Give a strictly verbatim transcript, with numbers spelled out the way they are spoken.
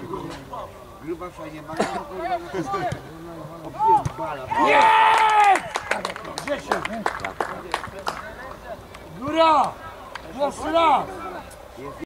Gruba fajnie ma, no kurwa, opierdala. Gdzie się? Góra! Jeszcze raz!